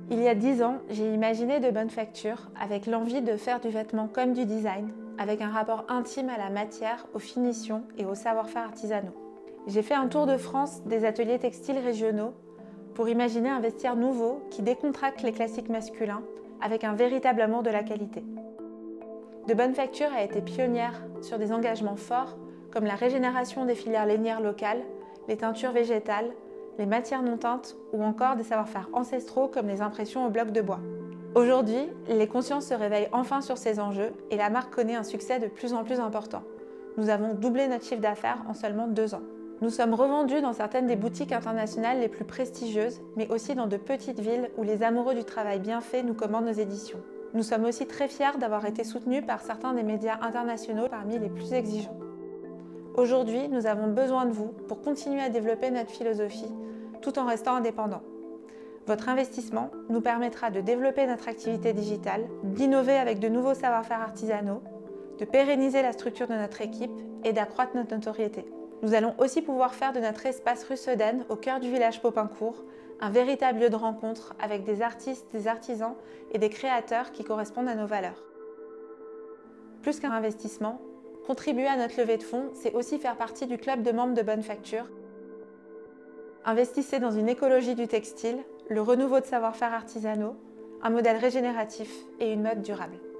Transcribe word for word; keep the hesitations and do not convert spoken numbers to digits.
Il y a dix ans, j'ai imaginé de bonne facture avec l'envie de faire du vêtement comme du design, avec un rapport intime à la matière, aux finitions et aux savoir-faire artisanaux. J'ai fait un tour de France des ateliers textiles régionaux pour imaginer un vestiaire nouveau qui décontracte les classiques masculins avec un véritable amour de la qualité. De bonne facture a été pionnière sur des engagements forts comme la régénération des filières lainières locales, les teintures végétales, les matières non teintes ou encore des savoir-faire ancestraux comme les impressions au bloc de bois. Aujourd'hui, les consciences se réveillent enfin sur ces enjeux et la marque connaît un succès de plus en plus important. Nous avons doublé notre chiffre d'affaires en seulement deux ans. Nous sommes revendus dans certaines des boutiques internationales les plus prestigieuses, mais aussi dans de petites villes où les amoureux du travail bien fait nous commandent nos éditions. Nous sommes aussi très fiers d'avoir été soutenus par certains des médias internationaux parmi les plus exigeants. Aujourd'hui, nous avons besoin de vous pour continuer à développer notre philosophie tout en restant indépendants. Votre investissement nous permettra de développer notre activité digitale, d'innover avec de nouveaux savoir-faire artisanaux, de pérenniser la structure de notre équipe et d'accroître notre notoriété. Nous allons aussi pouvoir faire de notre espace rue Sedaine, au cœur du village Popincourt, un véritable lieu de rencontre avec des artistes, des artisans et des créateurs qui correspondent à nos valeurs. Plus qu'un investissement, contribuer à notre levée de fonds, c'est aussi faire partie du club de membres de bonne facture. Investissez dans une écologie du textile, le renouveau de savoir-faire artisanaux, un modèle régénératif et une mode durable.